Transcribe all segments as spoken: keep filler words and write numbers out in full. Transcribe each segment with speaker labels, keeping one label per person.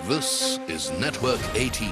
Speaker 1: This is Network eighteen.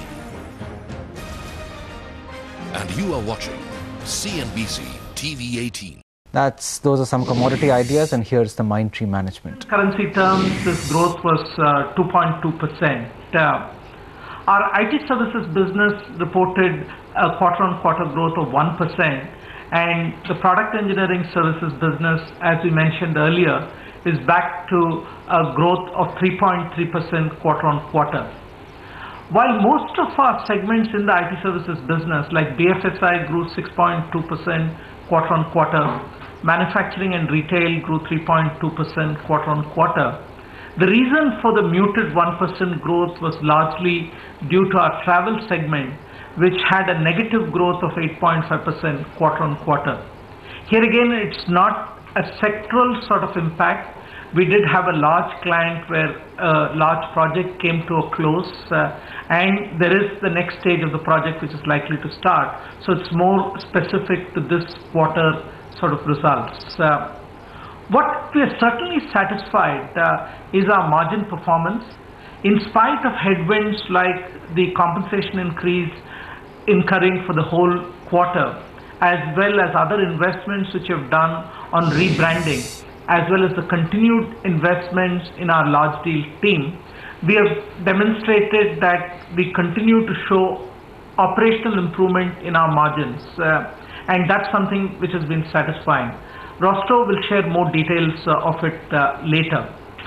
Speaker 1: And you are watching C N B C T V eighteen.
Speaker 2: That's, those are some commodity ideas, and here's the Mindtree management.
Speaker 3: In currency terms, this growth was uh, two point two percent. Uh, our I T services business reported a quarter-on-quarter growth of one percent, and the product engineering services business, as we mentioned earlier, is back to a growth of three point three percent quarter-on-quarter. While most of our segments in the I T services business, like B F S I, grew six point two percent quarter-on-quarter, manufacturing and retail grew three point two percent quarter-on-quarter. The reason for the muted one percent growth was largely due to our travel segment, which had a negative growth of eight point five percent quarter-on-quarter. Here again, it's not a sectoral sort of impact. We did have a large client where a large project came to a close, uh, and there is the next stage of the project which is likely to start. So it's more specific to this quarter sort of results. Uh, what we are certainly satisfied uh, is our margin performance. In spite of headwinds like the compensation increase incurring for the whole quarter, as well as other investments which we have done on rebranding, as well as the continued investments in our large deal team, we have demonstrated that we continue to show operational improvement in our margins, uh, and that's something which has been satisfying. Rosto will share more details uh, of it uh, later.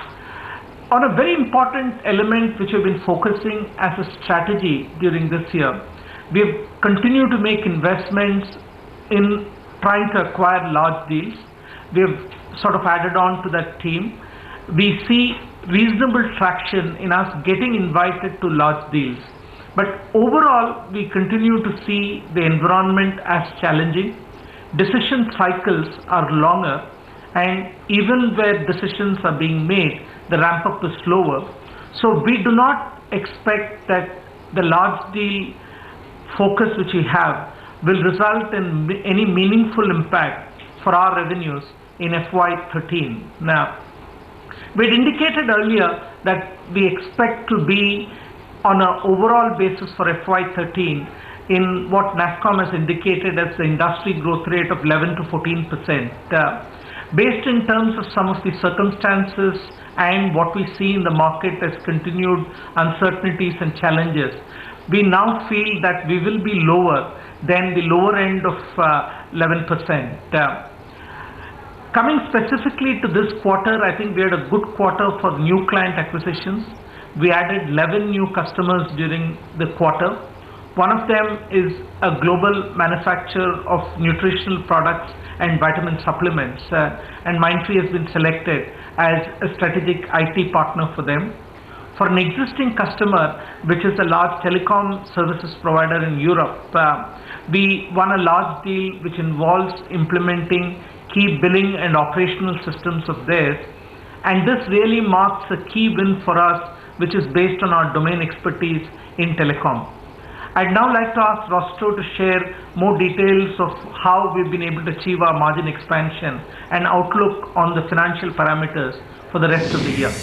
Speaker 3: On a very important element which we've been focusing as a strategy during this year, we have continued to make investments in trying to acquire large deals. We have sort of added on to that team. We see reasonable traction in us getting invited to large deals. But overall, we continue to see the environment as challenging. Decision cycles are longer, and even where decisions are being made, the ramp up is slower. So we do not expect that the large deal focus which we have will result in any meaningful impact for our revenues in F Y thirteen. Now, we had indicated earlier that we expect to be on an overall basis for F Y thirteen in what NASSCOM has indicated as the industry growth rate of eleven to fourteen percent. Uh, based in terms of some of the circumstances and what we see in the market as continued uncertainties and challenges, we now feel that we will be lower than the lower end of uh, eleven percent. Uh, coming specifically to this quarter, I think we had a good quarter for new client acquisitions. We added eleven new customers during the quarter. One of them is a global manufacturer of nutritional products and vitamin supplements, uh, and Mindtree has been selected as a strategic I T partner for them. For an existing customer, which is a large telecom services provider in Europe, uh, we won a large deal which involves implementing key billing and operational systems of theirs, and this really marks a key win for us, which is based on our domain expertise in telecom. I'd now like to ask Rosto to share more details of how we've been able to achieve our margin expansion and outlook on the financial parameters for the rest of the year.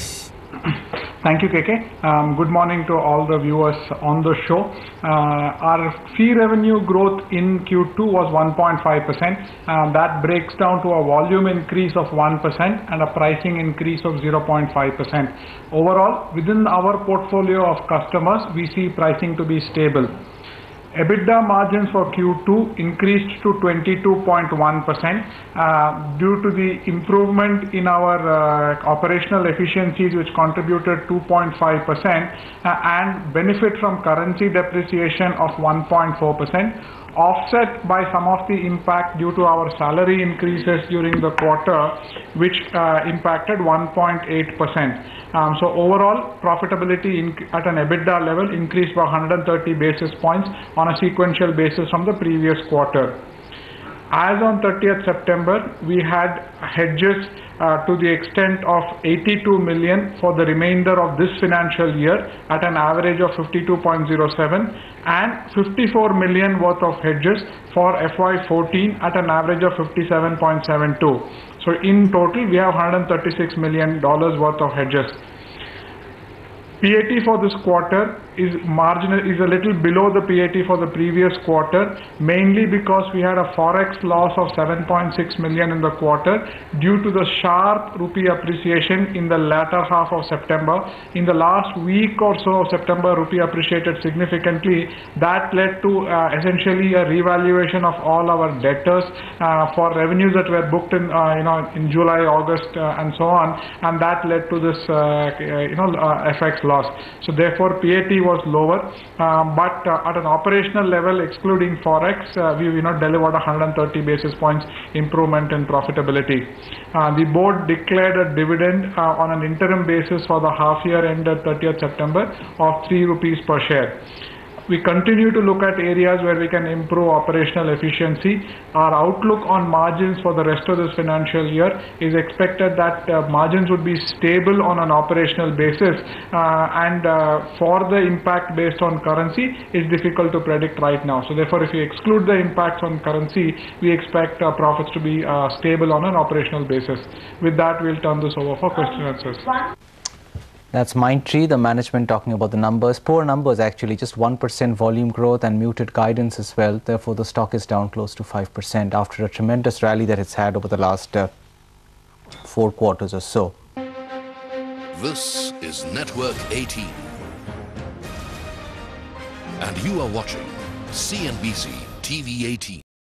Speaker 4: Thank you, K K. Um, good morning to all the viewers on the show. Uh, our fee revenue growth in Q two was one point five percent. Uh, that breaks down to a volume increase of one percent and a pricing increase of zero point five percent. Overall, within our portfolio of customers, we see pricing to be stable. EBITDA margins for Q two increased to twenty-two point one percent uh, due to the improvement in our uh, operational efficiencies, which contributed two point five percent, uh, and benefit from currency depreciation of one point four percent, offset by some of the impact due to our salary increases during the quarter, which uh, impacted one point eight percent. Um, so overall, profitability in, at an EBITDA level increased by one hundred thirty basis points on a sequential basis from the previous quarter. As on thirtieth September, we had hedges uh, to the extent of eighty-two million for the remainder of this financial year at an average of fifty-two point zero seven, and fifty-four million worth of hedges for F Y fourteen at an average of fifty-seven point seven two. So in total, we have one hundred thirty-six million dollars worth of hedges. P A T for this quarter is marginal, is a little below the P A T for the previous quarter, mainly because we had a forex loss of seven point six million in the quarter due to the sharp rupee appreciation in the latter half of September. In the last week or so of September, rupee appreciated significantly. That led to uh, essentially a revaluation of all our debtors uh, for revenues that were booked in uh, you know in July, August, uh, and so on, and that led to this uh, you know uh, F X loss. So therefore P A T was lower, um, but uh, at an operational level, excluding forex, uh, we you know delivered one hundred thirty basis points improvement in profitability. Uh, the board declared a dividend uh, on an interim basis for the half year ended thirtieth September of three rupees per share. We continue to look at areas where we can improve operational efficiency. Our outlook on margins for the rest of this financial year is expected that uh, margins would be stable on an operational basis, uh, and uh, for the impact based on currency is difficult to predict right now. So therefore, if we exclude the impacts on currency, we expect uh, profits to be uh, stable on an operational basis. With that, we'll turn this over for question and answers.
Speaker 2: That's Mindtree, the management talking about the numbers. Poor numbers actually, just one percent volume growth and muted guidance as well. Therefore, the stock is down close to five percent after a tremendous rally that it's had over the last uh, four quarters or so.
Speaker 1: This is Network eighteen. And you are watching C N B C T V eighteen.